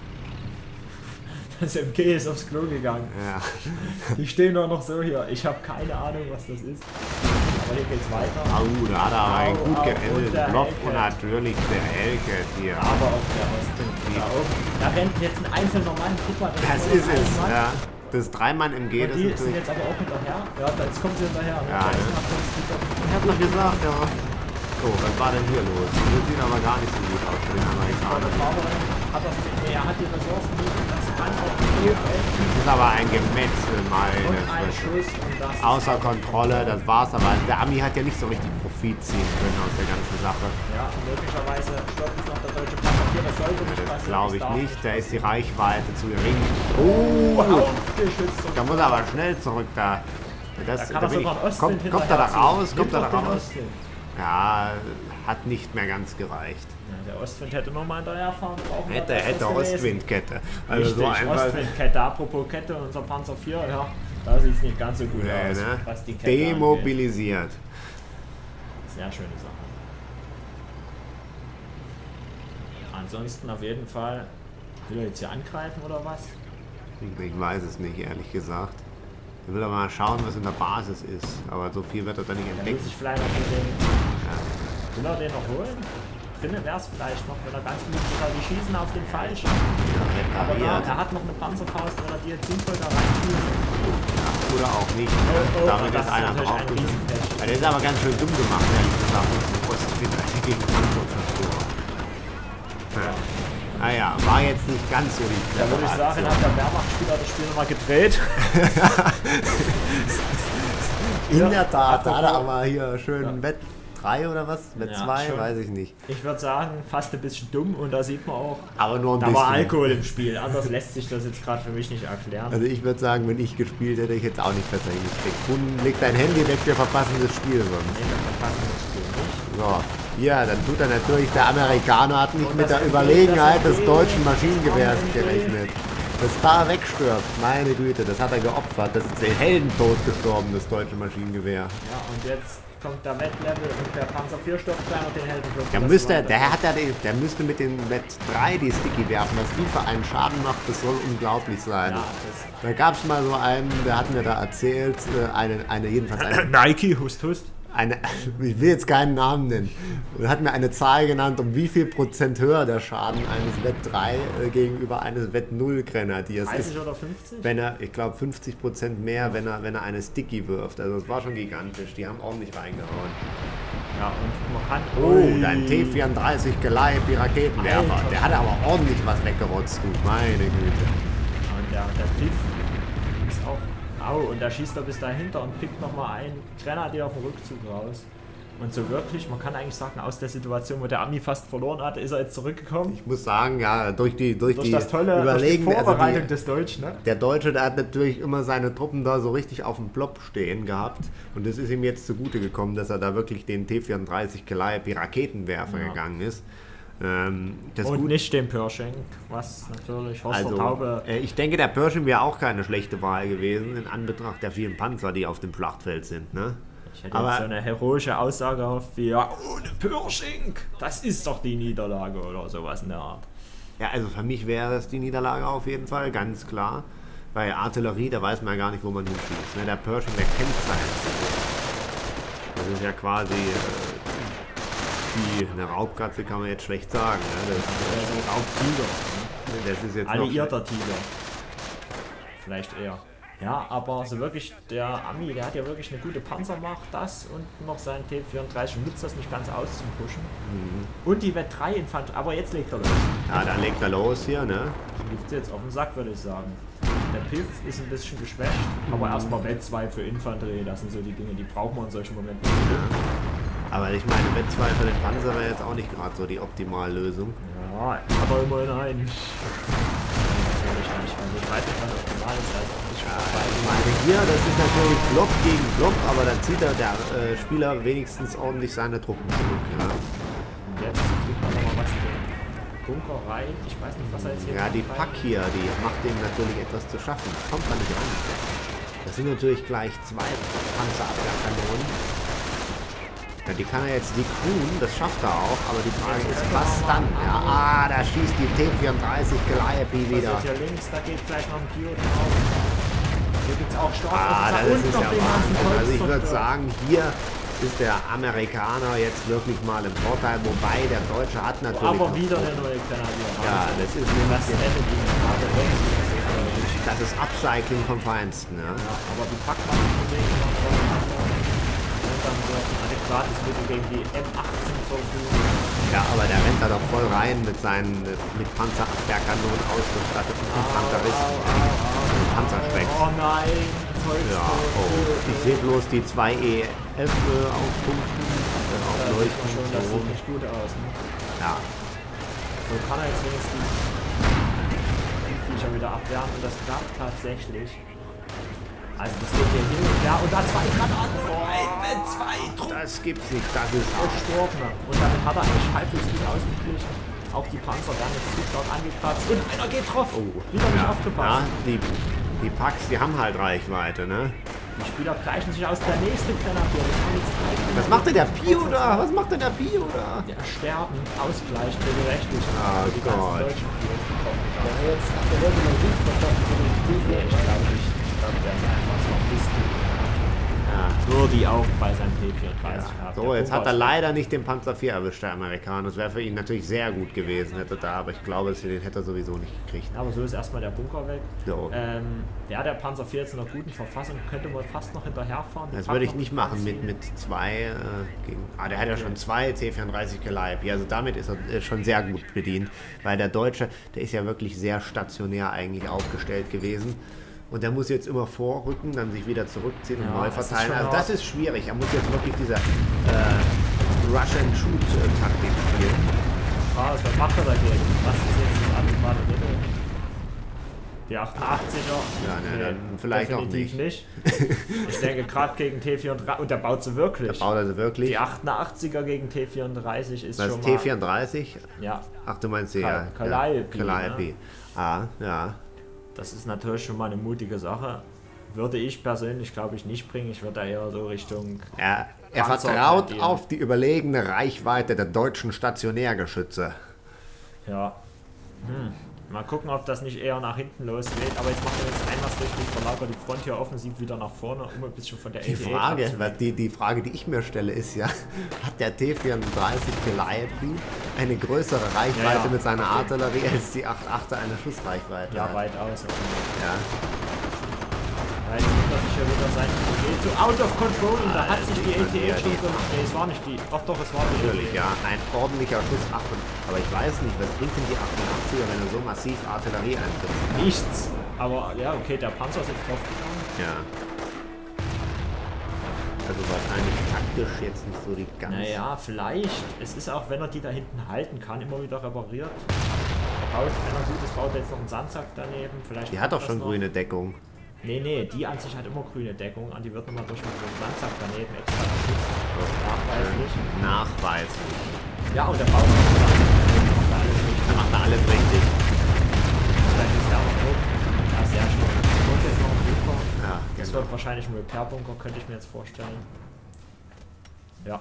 Das M G ist aufs Klo gegangen. Ja. Die stehen doch noch so hier. Ich habe keine Ahnung, was das ist. Aber hier geht's weiter. Au, da hat er aber einen Au, gut au, und geendeten der Block Helke. und natürlich der Helke hier. Aber auch der Osten. Da oben. Da rennt jetzt ein einzelner Mann. Guck mal, Das nur ist ein es, Mann. ja. Das Drei-Mann-M G, Und das die ist sind natürlich... jetzt aber auch hinterher. Ja, jetzt kommen sie hinterher. Ne? Ja, Der ne? ist nach uns wieder- Ich hab doch gesagt, ja. So, was war denn hier los? Das sieht aber gar nicht so gut aus für den Aber der Amerikanern. Fahrer hat das mit, nee, er hat die Ressourcen nicht. Das kann auch nicht. Das ist aber ein Gemetzel, meine Und ein Fresse. Schuss und das ist Außer Kontrolle, das war's aber. Der Ami hat ja nicht so richtig Profit ziehen können aus der ganzen Sache. Ja, möglicherweise stoppt es noch der deutsche Panzer vier. Das sollte nicht Das passieren. glaube ich darf nicht, da ist die Reichweite zu gering. Oh, Oh, Hauptgeschütz. da muss er aber schnell zurück da. Das, Da kann er bin sogar ich- einen Ostwind kommt, kommt er da hinterherziehen. raus? Kommt er da Nimm doch den raus? Ostwind. Ja, hat nicht mehr ganz gereicht. Ja, der Ostwind hätte nochmal hinterherfahren brauchen. Hätte, wäre das hätte was gewesen. Ostwindkette. Also Richtig, so einfach. Ostwindkette. Apropos Kette, unser Panzer vier, ja, da sieht es nicht ganz so gut Nee, aus, ne? was die Kette angeht. Demobilisiert. Sehr schöne Sache. Ansonsten auf jeden Fall, will er jetzt hier angreifen oder was? Ich weiß es nicht, ehrlich gesagt. Ich will aber mal schauen, was in der Basis ist. Aber so viel wird er da nicht Der will entdecken. sich vielleicht noch mit dem, Ja. will er den noch holen? Drinnen wäre es vielleicht noch, wenn er ganz gut ist, weil die schießen auf den Falschen. Ja, Aber ja, repariert. er hat noch eine Panzerfaust, wenn er die jetzt sinnvoll da reinschießt. Oder auch nicht. Oh, oh, Damit das ist ist einer natürlich ein draufgegangen. Riesenpech. Ja, der ist aber ganz schön dumm gemacht, ehrlich gesagt, mit dem Ostwind gegen Frankfurt verloren. Ja. Naja, war jetzt nicht ganz so die Da würde ich sagen, Aktion. hat der Wehrmachtsspieler das Spiel nochmal gedreht. In der Tat, da apropos- hat er aber hier schön Ja. Wett drei oder was? Wett Ja, zwei, schon. weiß ich nicht. Ich würde sagen, fast ein bisschen dumm und da sieht man auch, Aber nur ein da bisschen. war Alkohol im Spiel. Anders lässt sich das jetzt gerade für mich nicht erklären. Also ich würde sagen, wenn ich gespielt hätte, ich jetzt auch nicht besser hingekriegt. Kunden, leg dein Handy weg, wir verpassen das Spiel sonst. Nee, wir verpassen das Spiel nicht. So, ja, dann tut er natürlich, der Amerikaner hat nicht Und mit das der M G, Überlegenheit das des M G, deutschen das Maschinengewehrs M G. gerechnet. Das da wegstirbt, meine Güte, das hat er geopfert. Das ist der Heldentod gestorben, das deutsche Maschinengewehr. Ja, und jetzt kommt der Wettlevel und der Panzer vier stirbt klein und den Heldenschutz. Der müsste, der hat ja den, der müsste mit den Wett drei die Sticky werfen, was die für einen Schaden macht, das soll unglaublich sein. Ja, das Da gab es mal so einen, der hat mir da erzählt, äh, eine, eine jedenfalls eine, Nike, hust, hust. eine, ich will jetzt keinen Namen nennen, und hat mir eine Zahl genannt, um wie viel Prozent höher der Schaden eines Wett drei äh, gegenüber eines Wett null Grenadiers ist. dreißig oder fünfzig? Wenn er, ich glaube fünfzig Prozent mehr, wenn er, wenn er eine Sticky wirft. Also das war schon gigantisch, die haben ordentlich reingehauen. Ja, und man kann... Oh, Ui. dein T vierunddreißig Calliope Raketenwerfer. Alter. Der hat aber ordentlich was weggerotzt, du, meine Güte. Und der, der Piff ist auch... Au, und da schießt er bis dahinter und pickt nochmal einen Grenadier auf dem Rückzug raus. Und so wirklich, man kann eigentlich sagen, aus der Situation, wo der Ami fast verloren hatte, ist er jetzt zurückgekommen. Ich muss sagen, ja, durch die, durch Durch die das tolle durch die überlegene, also Vorbereitung die, des Deutschen, ne? der Deutsche, der hat natürlich immer seine Truppen da so richtig auf dem Blob stehen gehabt. Und es ist ihm jetzt zugute gekommen, dass er da wirklich den T vierunddreißig Calliope Raketenwerfer Ja. gegangen ist. Ähm, das Und gut, nicht den Pershing, was natürlich Horst also, Taube... äh, ich denke, der Pershing wäre auch keine schlechte Wahl gewesen, in Anbetracht der vielen Panzer, die auf dem Schlachtfeld sind, ne? Ich hätte aber- jetzt so eine heroische Aussage auf wie, ja, ohne Pershing, das ist doch die Niederlage oder sowas in der Art. Ja, also für mich wäre das die Niederlage auf jeden Fall, ganz klar. Bei Artillerie, da weiß man ja gar nicht, wo man hinschießt. Ne? Der Pershing, der kennt sein Ziel. Das ist ja quasi äh, die, eine Raubkatze, kann man jetzt schlecht sagen. Ne? Also Raubtiger, Das, das ist jetzt noch alliierter Tiger. Vielleicht eher. Ja, aber so wirklich, der Ami, der hat ja wirklich eine gute Panzermacht, das und noch sein T vierunddreißig und nutzt das nicht ganz aus zum Pushen. Und die Wett drei Infanterie, aber jetzt legt er los. Ja, dann legt er los hier, ne? Liegt jetzt auf den Sack, würde ich sagen. Der Piff ist ein bisschen geschwächt, aber erstmal Wett zwei für Infanterie, das sind so die Dinge, die brauchen wir in solchen Momenten. Aber ich meine, Wett zwei für den Panzer wäre jetzt auch nicht gerade so die Optimallösung. Ja, aber immerhin ein. natürlich nicht. Also ich weiß nicht, was optimal ist. Also ich Ja, ich meine, hier, das ist natürlich Block gegen Block, aber dann zieht er der äh, Spieler wenigstens ordentlich seine Truppen zurück. Ja, und jetzt kriegt man nochmal was in den Bunker rein. Ich weiß nicht, was er jetzt hier ja die rein- Pack hier, die macht dem natürlich etwas zu schaffen. Kommt man nicht ran. Das sind natürlich gleich zwei Panzerabwehrkanonen. Ja, die kann er jetzt die Kuhn, das schafft er auch, aber die Frage ist, was dann? Ja, ah, da schießt die T vierunddreißig Calliope wieder. Was ist hier links? Da geht gleich noch ein Pio drauf. Hier gibt es auch Start. Ah, das und ist noch ja den ganzen Wahnsinn. Also ich würde Volkszerstör. sagen, hier ist der Amerikaner jetzt wirklich mal im Vorteil, wobei der Deutsche hat natürlich... Aber noch- wieder der neue Grenadier. Ja, das ist Was nämlich rettet ihn gerade? das ist Upcycling vom Feinsten. Ja. Ja, aber die Packmaschenbewegung und dann so ein adäquates Mittel gegen die M achtzehn zur Verfügung. Ja, aber der rennt da doch voll rein mit seinen mit Panzerabwehrkanonen ausgestatteten Infanteristen. Panzerspeck. Oh nein, Ja, oh. Ich sehe bloß die zwei E F aufpunkten, äh, Das sieht aufleuchten. man schon, das so. sieht nicht gut aus. Ne? Ja, So kann er jetzt wenigstens die Viecher wieder abwehren und das klappt tatsächlich. Also das geht hier hin und her und da zwei Granaten und ein, zwei Truppen das gibt's nicht, das ist auch. gestorben. Und damit hat er eigentlich halbwegs gut ausgeglichen. Auch die Panzer werden jetzt zu stark angekratzt und einer geht drauf. Oh, Wieder nicht ja, aufgepasst. ja, die, die Packs, die haben halt Reichweite, ne? Die Spieler gleichen sich aus. Der nächste Grenadier. Wir haben jetzt drei Was macht denn der Pio da? Was macht denn der Pio da? Der Sterben ausgleicht regelrechtlich. Ah, für die ganzen Gott. deutschen Spieler, die kommen. Der hat jetzt der wollte mal Sieg verschaffen für den Nee, Spiel. ich glaube nicht. Ich glaube, der ist einfach so ein bisschen. Ja. Nur die Augen bei seinem T vierunddreißig Ja. gehabt. So, Der jetzt hat Bunker er ist- leider nicht den Panzer vier erwischt, der Amerikaner. Das wäre für ihn natürlich sehr gut gewesen, hätte er da, aber ich glaube, dass er den hätte er sowieso nicht gekriegt. Aber so ist erstmal der Bunker weg. So. Ähm, ja, der Panzer vier ist in einer guten Verfassung. Könnte man fast noch hinterherfahren. Das Pack würde ich noch nicht machen mit, anziehen. mit zwei äh, gegen. Ah, der hat ja Okay. schon zwei T vierunddreißig Calliope. Also damit ist er äh, schon sehr gut bedient. Weil der Deutsche, der ist ja wirklich sehr stationär eigentlich aufgestellt gewesen. Und der muss jetzt immer vorrücken, dann sich wieder zurückziehen und Ja, neu das ist verteilen. schon Also hart. das ist schwierig. Er muss jetzt wirklich diese äh, Rush-and-Shoot-Taktik spielen. Ah, was macht er dagegen? Was ist jetzt das adäquate Mittel? Die achtundachtziger? Ja, ne, dann vielleicht auch definitiv nicht. Ich denke, gerade gegen T vierunddreißig, und der baut sie wirklich. Der baut also wirklich. Die achtundachtziger gegen T vierunddreißig ist Das schon ist mal... T vierunddreißig. Ja, Ach, du meinst die, Kal- ja. Calliope, ja. Calliope. Ah, ja. das ist natürlich schon mal eine mutige Sache. Würde ich persönlich, glaube ich, nicht bringen. Ich würde da eher so Richtung... Er, er Panzer vertraut tendieren. auf die überlegene Reichweite der deutschen Stationärgeschütze. Ja. Hm. Mal gucken, ob das nicht eher nach hinten losgeht. Aber jetzt macht er jetzt einmal richtig, verlagert die Front hier offensiv wieder nach vorne, um ein bisschen von der Die E T E Frage, abzulenken. was die, die Frage, die ich mir stelle, ist ja, hat der T vierunddreißig Calliope eine größere Reichweite Ja, ja. mit seiner Artillerie als die acht achter eine Schussreichweite Ja, hat? weitaus. Ja. Da jetzt nimmt er sich ja wieder sein E T E zu out of control und da hat sich die E T E ja, schon die- gemacht. Nee, es war nicht die. Doch, doch, es war die Natürlich, E T E. ja. Ein ordentlicher Schuss. Ach, aber ich weiß nicht, was bringt denn die achtundachtziger, wenn du so massiv Artillerie eintrittst? Nichts. Aber ja, okay, der Panzer ist jetzt draufgegangen. Ja. Also wahrscheinlich taktisch jetzt nicht so die ganz... Naja, vielleicht. Es ist auch, wenn er die da hinten halten kann, immer wieder repariert. Er baut, wenn er gut ist, baut er jetzt noch einen Sandsack daneben. Vielleicht Die hat doch kommt das schon noch. grüne Deckung. Nee, nee, die an sich hat immer grüne Deckung. An die wird nochmal durch einen Sandsack daneben extra geschützt. Nachweislich. Nachweislich. Ja, und der Bau macht da alles richtig. Da macht er alles richtig. Vielleicht ist er auch noch oben. Ja, sehr schön. Und jetzt noch ein Bunker. Ja, Das genau. wird wahrscheinlich ein Repair-Bunker, könnte ich mir jetzt vorstellen. Ja,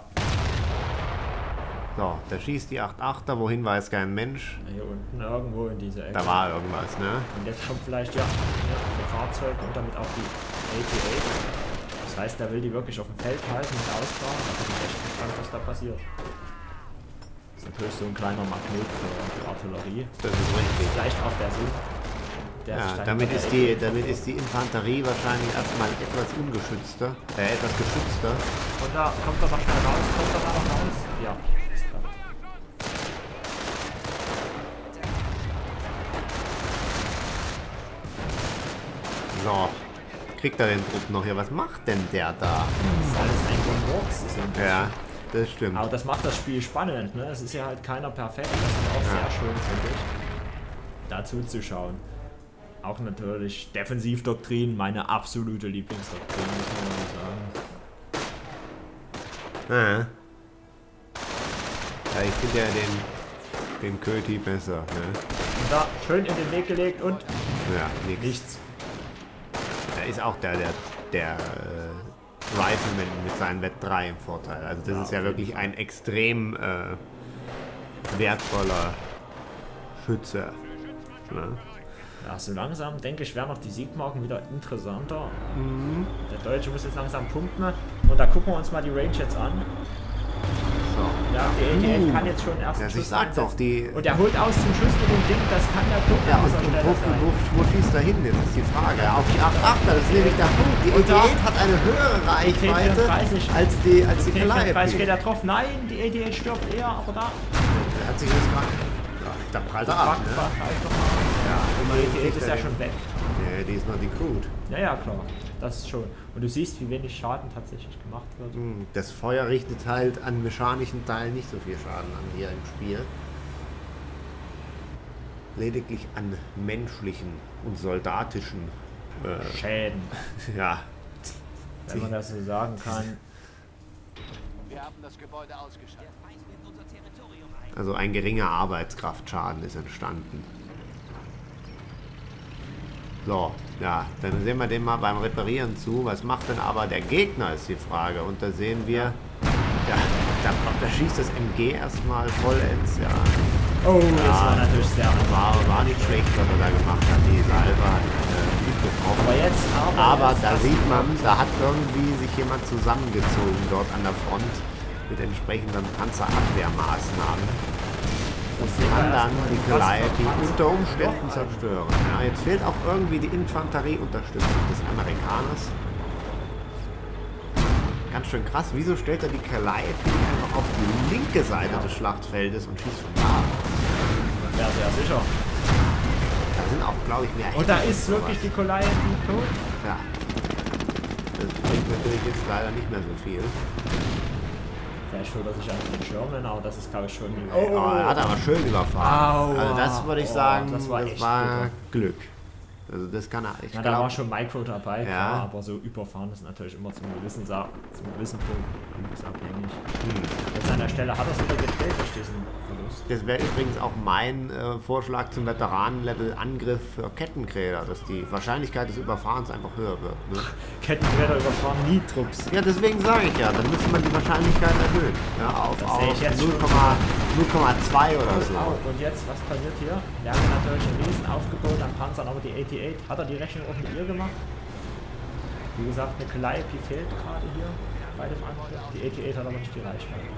So, da schießt die acht achter, wohin weiß kein Mensch. hier unten irgendwo in diese Ecke. Da war irgendwas, ne? Und jetzt kommt vielleicht ja, ja ein Fahrzeug und damit auch die A T acht. Das heißt, der will die wirklich auf dem Feld halten mit Ausfahren. Da bin ich echt gespannt, was da passiert. Das ist natürlich so ein kleiner Magnet für die Artillerie. Das ist richtig. Vielleicht auch der Sinn. Der sich Ja, da damit hinter ist, der die, A T damit ist die Infanterie wahrscheinlich erstmal etwas ungeschützter, äh, etwas geschützter. Und da kommt er noch schnell raus. Kommt er da noch raus? Ja, ist klar. So, kriegt er den Trupp noch hier? Was macht denn der da? Das ist alles ein Gemurks. Das sind Ja, das stimmt. Aber das macht das Spiel spannend, ne? Es ist ja halt keiner perfekt. Das ist auch Ja. sehr schön, finde ich, da zuzuschauen. Auch natürlich Defensivdoktrin, meine absolute Lieblingsdoktrin, muss man mal sagen. Ah. Ja, ich finde ja den, den Köti besser. Ne? Und da schön in den Weg gelegt und Ja, nix. nichts. Da ist auch der, der, der äh, Rifleman mit seinen Wett drei im Vorteil. Also das Ja, ist ja auf wirklich jeden ein extrem äh, wertvoller Schütze. Ne? Ja, so langsam denke ich, werden noch die Siegmarken wieder interessanter. Mhm. Der Deutsche muss jetzt langsam punkten. Und da gucken wir uns mal die Range jetzt an. So. Ja, der A T Uh. kann jetzt schon erst Ja, ich sag doch, die. Und er holt aus zum Schuss mit dem Ding, das kann der Punkt Ja, an und, dieser und Stelle wo, sein. wo, wo schießt er hin? Jetzt ist die Frage. Auf die acht achter, das ist nämlich der Punkt. Die Und da- E T acht hat eine höhere Reichweite vierunddreißig. als die, als die T vierunddreißig geht Calliope. er drauf. Nein, die A T acht stirbt eher, aber da. Der hat sich jetzt gerade. Ja, da prallt er ab. Fuck, Ne? fuck, halt doch mal. Ja, Die immerhin A T acht kriegt ist er ja den- schon weg. Ja, die ist noch die Crude. Ja, ja, klar. Das schon. Und du siehst, wie wenig Schaden tatsächlich gemacht wird. Hm, Das Feuer richtet halt an mechanischen Teilen nicht so viel Schaden an hier im Spiel. Lediglich an menschlichen und soldatischen. Äh, Schäden, ja. wenn man das so sagen kann. Wir haben das Gebäude ausgeschaltet. Also ein geringer Arbeitskraftschaden ist entstanden. So, ja, dann sehen wir dem mal beim Reparieren zu. Was macht denn aber der Gegner, ist die Frage. Und da sehen wir, ja, da, da schießt das M G erstmal vollends, ja. Oh, das Ja, war natürlich sehr einfach. War, war nicht schlecht, was er da gemacht hat. Die Salve hat äh, gut getroffen. Aber jetzt, aber, Aber jetzt, da das- sieht man, da hat irgendwie sich jemand zusammengezogen dort an der Front mit entsprechenden Panzerabwehrmaßnahmen. Und kann dann die Calliope unter Umständen zerstören. Ja, jetzt fehlt auch irgendwie die Infanterieunterstützung des Amerikaners. Ganz schön krass. Wieso stellt er die Calliope einfach auf die linke Seite des Schlachtfeldes und schießt von da? Ja, sehr sicher. Da sind auch, glaube ich, mehr Und da Hecken ist und wirklich sowas. die Calliope tot. Ja. Das bringt natürlich jetzt leider nicht mehr so viel. Vielleicht holt er sich an den Sherman, aber das ist, glaube ich, schon... Oh, er hat aber schön überfahren. Aua. Also das würde ich Oh, sagen, das war das echt war bitter. Glück. Also das kann er. Ich Ja, da war glaube, schon Micro dabei, Ja. klar, aber so überfahren ist natürlich immer zum gewissen, Sa zum gewissen Punkt abhängig. Jetzt an der Stelle hat er es wieder gedreht durch diesen Verlust. das wäre übrigens auch mein äh, Vorschlag zum Veteranenlevel Angriff für Kettenkräder, dass die Wahrscheinlichkeit des Überfahrens einfach höher wird. Ne? Kettenräder überfahren nie Trupps. Ja, deswegen sage ich ja, dann müsste man die Wahrscheinlichkeit erhöhen. Ja, auf, Das auf sehe ich jetzt null Komma zwei oder so. Oh, und jetzt, was passiert hier? Wir haben natürlich ein Riesenaufgebot an Panzern, aber die A T acht, hat er die Rechnung auch mit ihr gemacht? Wie gesagt, eine Calliope fehlt gerade hier bei dem Angriff. Die A T acht hat aber nicht die Reichweite.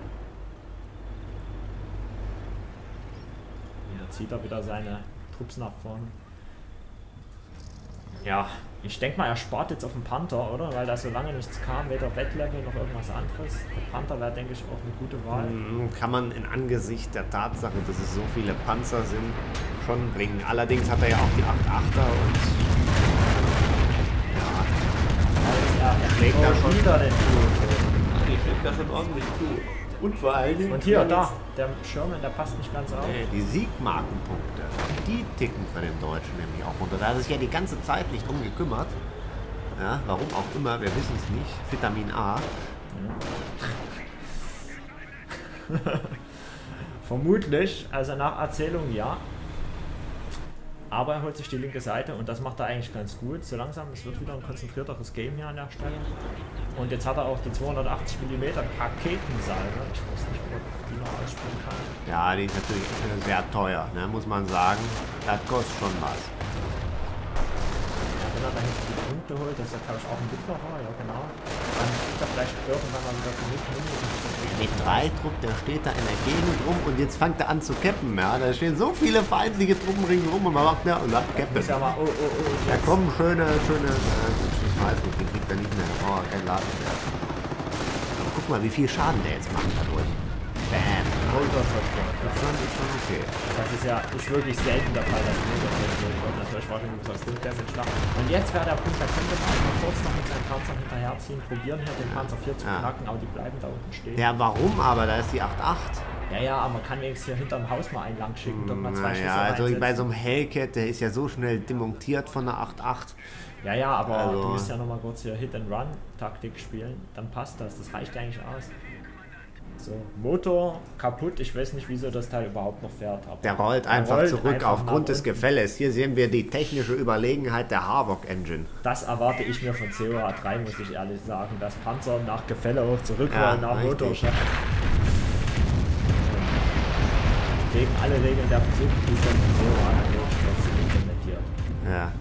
Hier zieht er wieder seine Trupps nach vorne. Ja, ich denke mal, er spart jetzt auf den Panther, oder? Weil da so lange nichts kam, weder Wettlevel noch irgendwas anderes. Der Panther wäre, denke ich, auch eine gute Wahl. Mhm, Kann man in Angesicht der Tatsache, dass es so viele Panzer sind, schon bringen. Allerdings hat er ja auch die acht achter und ja, Als er, er schlägt da schon. wieder den Flug. die schlägt da schon ordentlich zu. Und vor allen Dingen... Und hier, da, der Sherman, der passt nicht ganz auf. Nee, die Siegmarkenpunkte, die ticken für den Deutschen nämlich auch runter. Da hat er sich ja die ganze Zeit nicht drum gekümmert. Ja, warum auch immer, wir wissen es nicht. Vitamin A. Vermutlich, also nach Erzählung ja. Aber er holt sich die linke Seite und das macht er eigentlich ganz gut. So langsam, es wird wieder ein konzentrierteres Game hier an der Stelle. Und jetzt hat er auch die zweihundertachtzig Millimeter Raketensalve. Ich weiß nicht, ob er die noch ausspielen kann. Ja, die ist natürlich äh, sehr teuer, ne, muss man sagen. Das kostet schon was. Ja, wenn er da hinten die Punkte holt, das ist ja, glaube ich, auch ein Mittwocher, ja genau. Dann kriegt er vielleicht irgendwann mal wieder genug Mini. Der drei Trupp, der steht da in der Gegend rum und jetzt fängt er an zu cappen. Ja, da stehen so viele feindliche Truppen ringsrum und man macht ja und dann cappen. Muss ja mal, oh, oh, oh. Da jetzt. kommen schöne, schöne, äh, ich weiß nicht, den kriegt er nicht mehr. Oh, kein Laden mehr. Aber guck mal, wie viel Schaden der jetzt macht dadurch. Bam. Motor zerstört, ja. Das ist schon, ist schon okay. Das ist ja ist wirklich selten der Fall, dass Motor zerstört wird. Natürlich war schon gesagt, Grunddamage nach. Und jetzt wäre der Punkt, da könnte man einfach kurz noch mit seinem Panzer hinterherziehen, probieren hier den Panzer vier zu Ja. knacken, aber die bleiben da unten stehen. Ja, warum aber? Da ist die acht acht. Ja, ja, aber man kann wenigstens hier hinterm Haus mal einen lang schicken, dort mal zwei Schüsse Naja, also reinsetzen. bei so einem Hellcat, der ist ja so schnell demontiert von der acht acht. Ja, ja, aber Also- du musst ja nochmal kurz hier Hit-and-Run-Taktik spielen, dann passt das, das reicht eigentlich aus. So, Motor kaputt, ich weiß nicht, wieso das Teil überhaupt noch fährt. Aber Der rollt der einfach rollt zurück einfach aufgrund nach des unten. Gefälles. Hier sehen wir die technische Überlegenheit der Havoc Engine. Das erwarte ich mir von C O A drei, muss ich ehrlich sagen, dass Panzer nach Gefälle hoch Ja, zurückrollen nach richtig. Motorschacht. Gegen alle Regeln der Physik, die es dann von C O A natürlich trotzdem implementiert. Ja.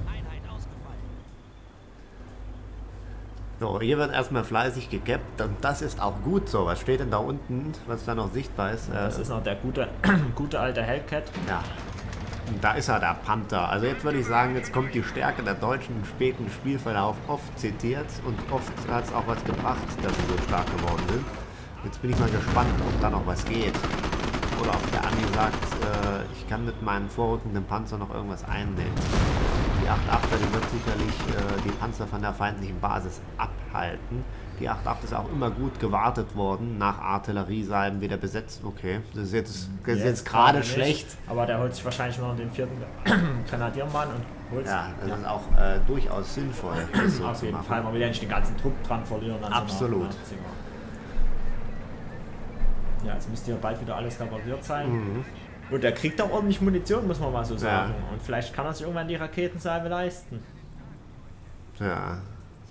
So, hier wird erstmal fleißig gekappt und das ist auch gut so. Was steht denn da unten, was da noch sichtbar ist? Das Äh, ist noch der gute, gute alte Hellcat. ja. Und da ist er, der Panther. Also jetzt würde ich sagen, jetzt kommt die Stärke der deutschen im späten Spielverlauf oft zitiert und oft hat es auch was gebracht, dass sie so stark geworden sind. Jetzt bin ich mal gespannt, ob da noch was geht. Oder ob der Andi sagt, äh, ich kann mit meinem vorrückenden Panzer noch irgendwas einnehmen. Die acht achter, die wird sicherlich äh, die Panzer von der feindlichen Basis abhalten. Die acht acht ist auch immer gut gewartet worden, nach Artilleriesalben wieder besetzt. Okay, das ist jetzt, das ist jetzt gerade nicht, schlecht. Aber der holt sich wahrscheinlich noch den vierten Grenadiermann und holt Ja, das ist auch äh, durchaus sinnvoll, das so auf zu jeden machen. Fall. Man will ja nicht den ganzen Trupp dran verlieren. An Absolut. So einer, ja, jetzt müsste ja bald wieder alles repariert sein. Mhm. Und der kriegt auch ordentlich Munition, muss man mal so sagen. Ja. Und vielleicht kann er sich irgendwann die Raketensalve leisten. Ja, Sehr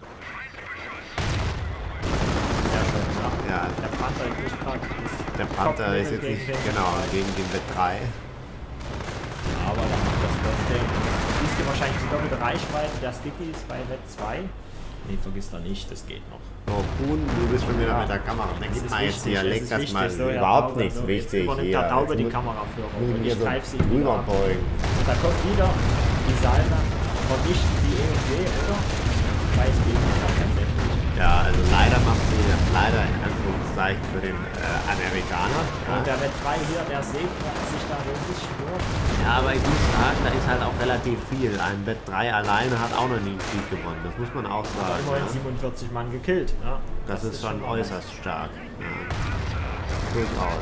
schön, ja. ja, Der Panther ist nicht gerade. der Panther ist jetzt nicht genau gegen den Wett drei. Aber dann macht das trotzdem. Siehst du wahrscheinlich die doppelte Reichweite der Stickies bei Wett zwei? Nee, vergiss doch nicht, das geht noch. So, Kuhn, du bist schon wieder Ja. mit der Kamera. Dann Das gib ist mal jetzt wichtig, hier, das lenk ist das wichtig, mal. so, ja, Überhaupt Taube, nichts so, jetzt wichtig übernimmt hier. der Taube Jetzt die muss- Kameraführung muss ich und hier ich so greife sie drüber wieder. beugen. Und da kommt wieder die Salve, vernichten die E und W, oder? Weiß ich nicht, tatsächlich. Ja, also leider macht sie, leider in Anführungszeichen für den äh, Amerikaner. Und der Wett drei hier, der segnet sich da so ein bisschen durch. Ja, aber ich muss sagen, da ist halt auch relativ viel. Ein Wett drei alleine hat auch noch nie einen Krieg gewonnen. Das muss man auch Hat sagen. immerhin Ja. siebenundvierzig Mann gekillt. Ja, Das, ist schon mal was. äußerst stark. Ja. Durchaus.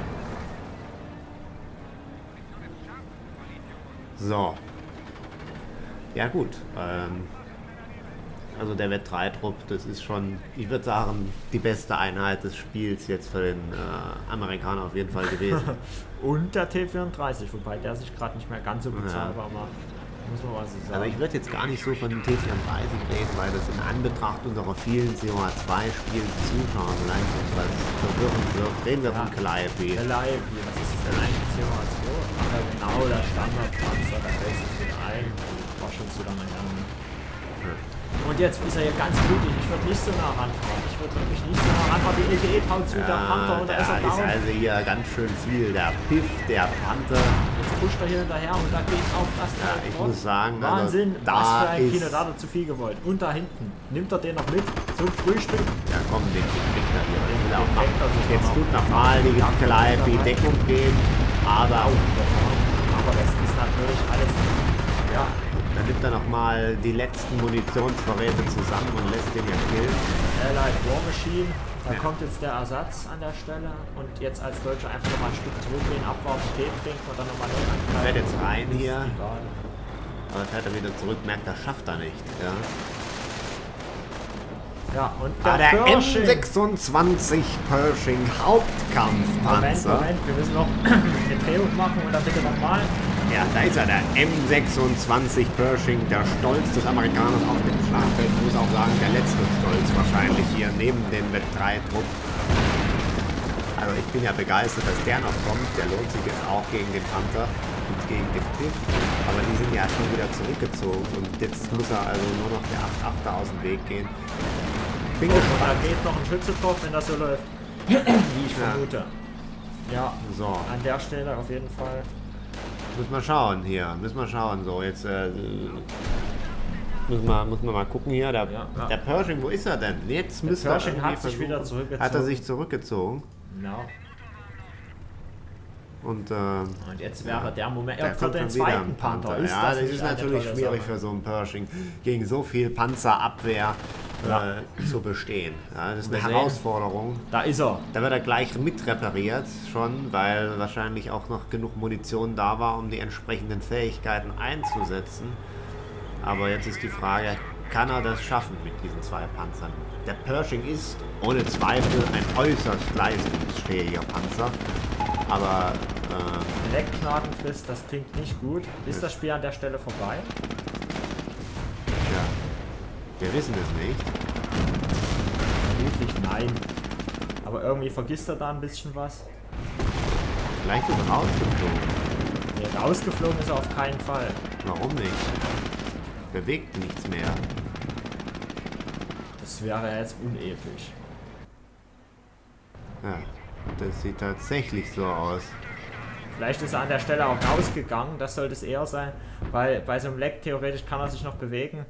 So. Ja gut. Ähm, also der Wett drei Trupp, das ist schon, ich würde sagen, die beste Einheit des Spiels jetzt für den äh, Amerikaner auf jeden Fall gewesen. Und der T vierunddreißig, wobei der sich gerade nicht mehr ganz so bezahlbar macht. Muss man mal so sagen. Also ich würde jetzt gar nicht so von dem T vierunddreißig reden, weil das in Anbetracht unserer vielen C O A zwei spielenden Zuschauer vielleicht etwas verwirrend wird. Reden wir von Calliope. Calliope, was ist das denn eigentlich? C O A zwei? Ach ja, genau, der Standardpanzer, da fällt sich wieder ein. War schon zu lange her. Ne? Und jetzt ist er hier ganz blutig. Ich würde nicht so nah ranfahren. Ich würde wirklich nicht so nah ranfahren. Die L T E haut zu, der Panther, und da ist er ist down. also hier ganz schön viel. Der Piff, der Panther. Jetzt pusht er hier hinterher und da geht auch das Ja, Teil ich fort. muss sagen, also Wahnsinn, da was für ein ist- Kino, da hat er zu viel gewollt. Und da hinten, nimmt er den noch mit zum Frühstück? Ja komm, den kriegt er hier. Den- Will er auch den machen. fängt er sich Jetzt noch. tut nochmal die Calliope Deckung gehen. Aber Aber das ist natürlich alles, ja, dann nimmt er nochmal die letzten Munitionsvorräte zusammen und lässt den ja killen. Allied War Machine, da Ja. kommt jetzt der Ersatz an der Stelle und jetzt als Deutscher einfach nochmal ein Stück zurückgehen, abwarten, Tee trinken und dann nochmal neu angreifen. Fährt jetzt rein hier. Egal. Aber fährt er wieder zurück, merkt, das schafft er nicht. Ja. Ja, und Ah, der, der M Pershing. sechsundzwanzig Pershing Moment, Hauptkampfpanzer. Moment, wir müssen noch eine Drehung machen und dann bitte nochmal. Ja, da ist er, der M sechsundzwanzig Pershing, der Stolz des Amerikaners auf dem Schlachtfeld. Ich muss auch sagen, der letzte Stolz wahrscheinlich hier neben dem Wett drei Trupp. Also ich bin ja begeistert, dass der noch kommt. Der lohnt sich jetzt auch gegen den Panther und gegen den Piff. Aber die sind ja schon wieder zurückgezogen und jetzt muss er also nur noch der acht achter aus dem Weg gehen. Bin Oh, da gespannt. geht noch ein Schütze drauf, wenn das so läuft. Wie ich Ja. vermute. Ja, So. an der Stelle auf jeden Fall. Müssen wir schauen hier, müssen wir schauen. So, jetzt äh, müssen, wir, müssen wir mal gucken hier. Der, Ja, ja. der Pershing, wo ist er denn? Jetzt Der müsste Pershing er hat irgendwie sich wieder versuchen- zurückgezogen. Hat er sich zurückgezogen. Genau. Und, äh, Und jetzt wäre der Moment der ja, für kommt den schon wieder zweiten ein Panther. Panther. Ist Ja, das das nicht ist eine natürlich tolle schwierig Sache? für so einen Pershing. Gegen so viel Panzerabwehr Ja. äh, zu bestehen. Ja, das ist eine Wir sehen. Herausforderung. Da ist er. Da wird er gleich mit repariert schon, weil wahrscheinlich auch noch genug Munition da war, um die entsprechenden Fähigkeiten einzusetzen. Aber jetzt ist die Frage, kann er das schaffen mit diesen zwei Panzern? Der Pershing ist ohne Zweifel ein äußerst leistungsfähiger Panzer. Aber äh, Leckgnadenfrist, das klingt nicht gut. Ist das Spiel an der Stelle vorbei? ja, wir wissen es nicht. Vermutlich nein. Aber irgendwie vergisst er da ein bisschen was. Vielleicht ist er rausgeflogen. Nee, rausgeflogen ist er auf keinen Fall. Warum nicht? Bewegt nichts mehr. Das wäre jetzt unepisch. Ja, das sieht tatsächlich so aus. Vielleicht ist er an der Stelle auch rausgegangen, das sollte es eher sein, weil bei so einem Leck theoretisch kann er sich noch bewegen.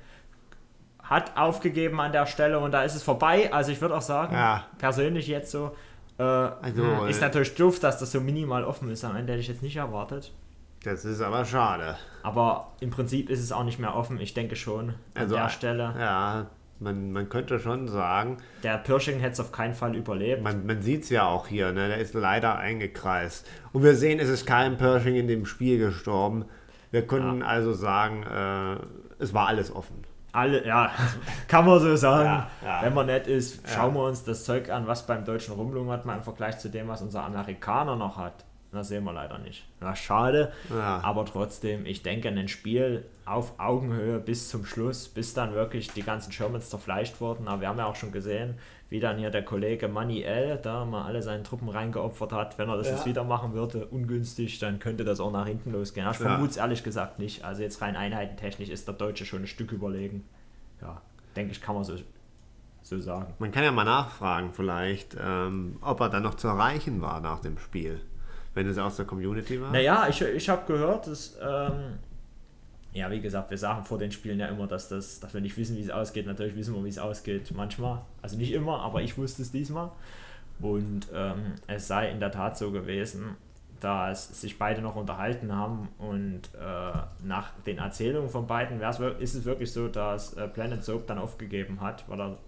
Hat aufgegeben an der Stelle und da ist es vorbei. Also ich würde auch sagen, Ja. persönlich jetzt so, äh, Also, hm, ist äh, natürlich doof, dass das so minimal offen ist. Am Ende hätte ich jetzt nicht erwartet. Das ist aber schade. Aber im Prinzip ist es auch nicht mehr offen. Ich denke schon, an Also, der Stelle. Ja, man, man könnte schon sagen, Der Pershing hätte es auf keinen Fall überlebt. man, man sieht es ja auch hier, ne? Der ist leider eingekreist. Und wir sehen, es ist kein Pershing in dem Spiel gestorben. Wir können Ja. also sagen, äh, es war alles offen. Alle, ja, kann man so sagen. Ja, ja. Wenn man nett ist, Ja. schauen wir uns das Zeug an, was beim Deutschen rumlungert, mal im Vergleich zu dem, was unser Amerikaner noch hat. Das sehen wir leider nicht. Na, schade. Ja. Aber trotzdem, ich denke, ein Spiel auf Augenhöhe bis zum Schluss, bis dann wirklich die ganzen Shermans zerfleischt wurden. Aber wir haben ja auch schon gesehen, wie dann hier der Kollege Maniel da mal alle seine Truppen reingeopfert hat. Wenn er das Ja. jetzt wieder machen würde, ungünstig, dann könnte das auch nach hinten losgehen. Ich Ja. vermute es ehrlich gesagt nicht. Also jetzt rein einheitentechnisch ist der Deutsche schon ein Stück überlegen. Ja, denke ich, kann man so, so sagen. Man kann ja mal nachfragen vielleicht, ähm, ob er dann noch zu erreichen war nach dem Spiel. Wenn es aus der Community war. Naja, ich, ich habe gehört, dass, ähm, ja, wie gesagt, wir sagen vor den Spielen ja immer, dass, das, dass wir nicht wissen, wie es ausgeht. Natürlich wissen wir, wie es ausgeht, manchmal. Also nicht immer, aber ich wusste es diesmal. Und ähm, es sei in der Tat so gewesen, dass sich beide noch unterhalten haben und äh, nach den Erzählungen von beiden wär's, wir- ist es wirklich so, dass äh, Planet Soap dann aufgegeben hat, weil er,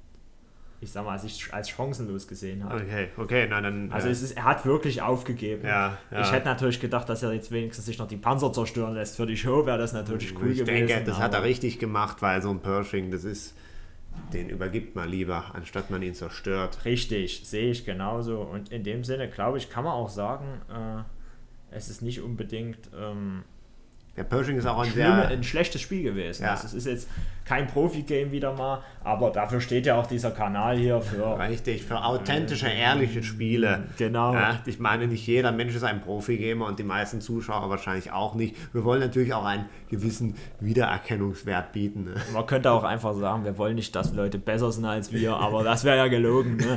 ich sag mal, sich als chancenlos gesehen hat. Okay, okay, na dann. Also äh, es ist, er hat wirklich aufgegeben. Ja, ja. Ich hätte natürlich gedacht, dass er jetzt wenigstens sich noch die Panzer zerstören lässt. Für die Show wäre das natürlich cool ich gewesen. denke, das hat er aber- richtig gemacht, weil so ein Pershing, das ist, den übergibt man lieber, anstatt man ihn zerstört. Richtig, sehe ich genauso. Und in dem Sinne, glaube ich, kann man auch sagen, äh, es ist nicht unbedingt ähm, Der Pershing ist auch ein schlimme, sehr. ein schlechtes Spiel gewesen. Ja. Also es ist jetzt kein Profi-Game wieder mal, aber dafür steht ja auch dieser Kanal hier für... Richtig, für authentische, ehrliche Spiele. Genau. Ja, ich meine, nicht jeder Mensch ist ein Profi-Gamer und die meisten Zuschauer wahrscheinlich auch nicht. Wir wollen natürlich auch einen gewissen Wiedererkennungswert bieten. Ne? Man könnte auch einfach sagen, wir wollen nicht, dass Leute besser sind als wir, aber das wäre ja gelogen. Ne?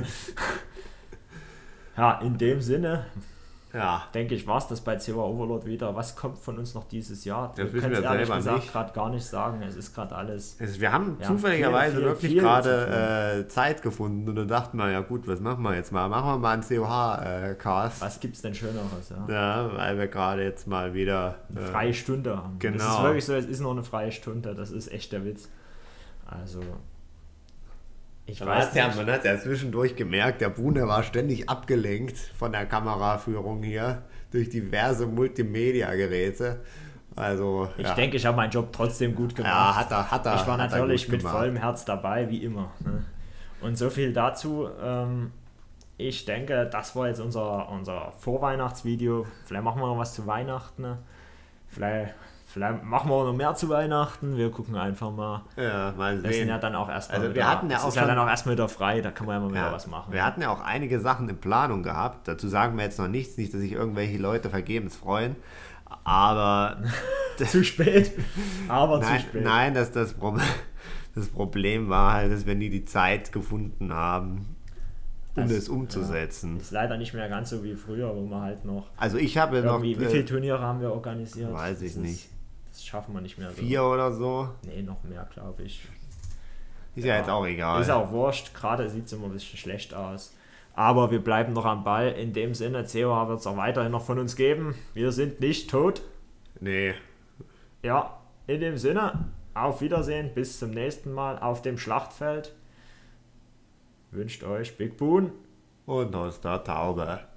Ja, in dem Sinne, Ja, denke ich, war es das bei C O A Overlord wieder. Was kommt von uns noch dieses Jahr? Das wissen können wir es ehrlich selber gesagt nicht. gerade gar nicht sagen. Es ist gerade alles... also wir haben Ja, zufälligerweise viel, viel, wirklich viel zu gerade äh, Zeit gefunden und dann dachten wir, ja gut, was machen wir jetzt mal? Machen wir mal einen C O H-Cast. Was gibt's denn Schöneres? Ja? Ja, weil wir gerade jetzt mal wieder. Eine äh, freie Stunde haben. Das genau. ist wirklich so, es ist nur eine freie Stunde. Das ist echt der Witz. Also... Ich Man weiß hat, ja, nicht. man hat ja zwischendurch gemerkt, der Brune war ständig abgelenkt von der Kameraführung hier durch diverse Multimedia-Geräte. Also, Ich ja. denke, ich habe meinen Job trotzdem gut gemacht. Ja, hat er, hat er. Ich war hat er natürlich gut mit gemacht. vollem Herz dabei, wie immer. Ne? Und so viel dazu. Ähm, ich denke, das war jetzt unser, unser Vorweihnachtsvideo. Vielleicht machen wir noch was zu Weihnachten. Ne? Vielleicht, vielleicht machen wir auch noch mehr zu Weihnachten. Wir gucken einfach mal. Ja, mal Wir sind sehen. ja dann auch erstmal Also wir wieder, hatten ja es auch ist ja schon- dann auch erstmal wieder frei, da kann man ja mal wieder Ja, was machen. wir hatten ja auch einige Sachen in Planung gehabt. Dazu sagen wir jetzt noch nichts, nicht, dass sich irgendwelche Leute vergebens freuen. Aber Zu spät, aber zu nein, spät. nein das, das, Problem, das Problem war halt, dass wir nie die Zeit gefunden haben, um Das- das umzusetzen. Ist leider nicht mehr ganz so wie früher, wo man halt noch... Also ich habe noch Irgendwie, wie äh, viele Turniere haben wir organisiert? weiß ich Das ist- nicht. Das schaffen wir nicht mehr. So. vier oder so. Nee, noch mehr, glaube ich. Ist ja, jetzt auch egal. Ist auch wurscht. Gerade sieht es immer ein bisschen schlecht aus. Aber wir bleiben noch am Ball. In dem Sinne, C O H wird es auch weiterhin noch von uns geben. Wir sind nicht tot. Nee. Ja, in dem Sinne, Auf Wiedersehen, bis zum nächsten Mal auf dem Schlachtfeld. Wünscht euch Big Boon Und aus der Taube.